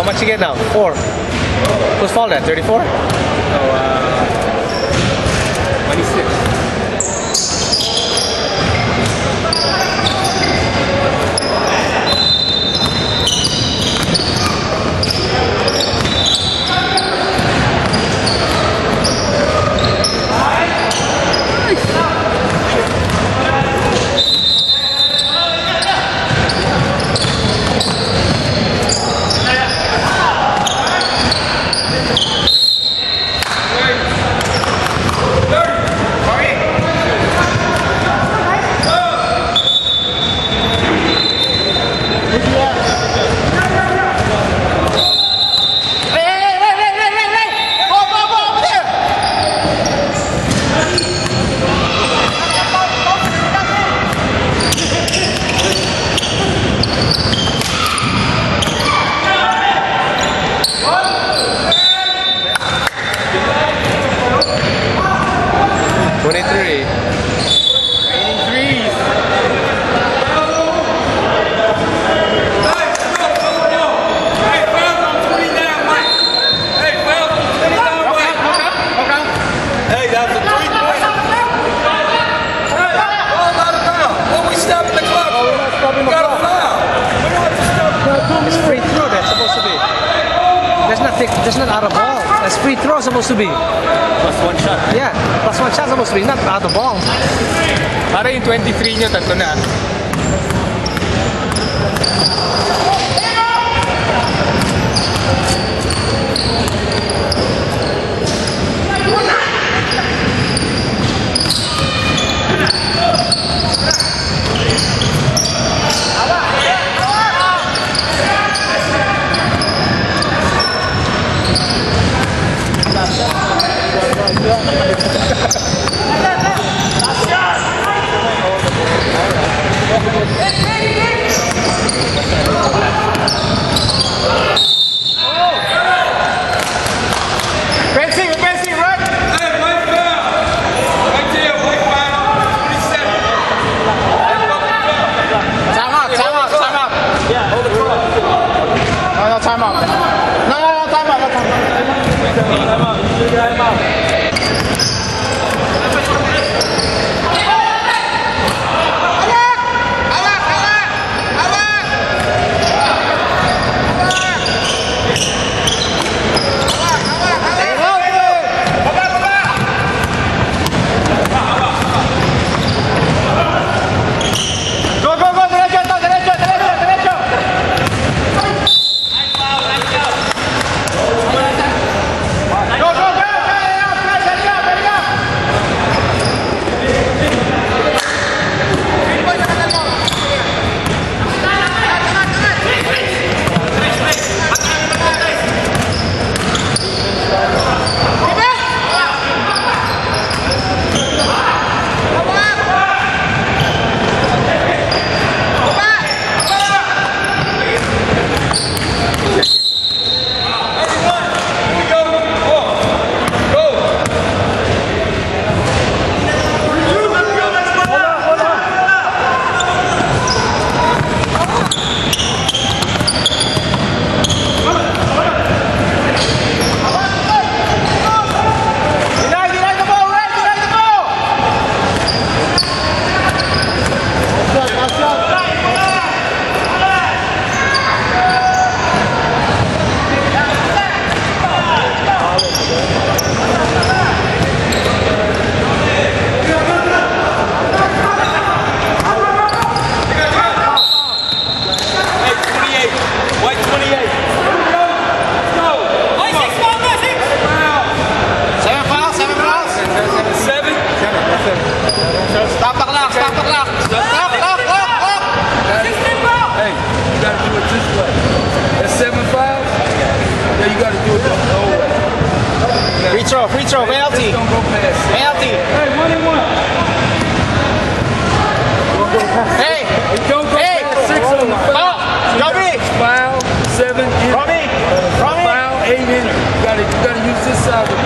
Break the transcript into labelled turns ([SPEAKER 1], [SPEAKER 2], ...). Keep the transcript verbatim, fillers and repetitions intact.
[SPEAKER 1] How much you get now? Four. Who's fault at? thirty-four?
[SPEAKER 2] No, uh, twenty-six.
[SPEAKER 1] twenty-three.
[SPEAKER 2] Raining threes.
[SPEAKER 3] Hey, that's a three point. Hey, ball out of bounds. When we stop in the clock, we got a foul. We don't have to stop.
[SPEAKER 1] It's free throw that's supposed to be. That's not take, that's not out of ball. That's free throw supposed to be.
[SPEAKER 2] Plus one shot.
[SPEAKER 1] Yeah, plus one shot supposed to be, not out of ball.
[SPEAKER 2] Para yung twenty-three nyo, tatlo na.
[SPEAKER 1] Free throw, free throw, penalty.
[SPEAKER 3] Don't go past.
[SPEAKER 1] Penalty.
[SPEAKER 3] Hey, one and one.
[SPEAKER 1] Hey,
[SPEAKER 3] Don't go
[SPEAKER 1] hey,
[SPEAKER 3] past six on the foul.
[SPEAKER 1] oh, Robbie,
[SPEAKER 3] Foul, seven in.
[SPEAKER 1] Robbie, Robbie.
[SPEAKER 3] Foul, eight in. You gotta, you gotta use this side.